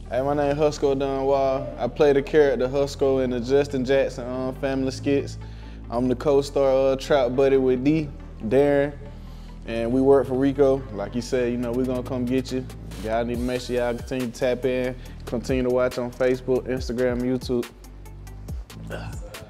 Hey, my name is Husko Dunwall. I play the character Husko in the Justin Jackson family skits. I'm the co-star of Trap Buddy with Darren, and we work for Rico. Like you said, you know, we're gonna come get you. Y'all need to make sure y'all continue to tap in, continue to watch on Facebook, Instagram, YouTube.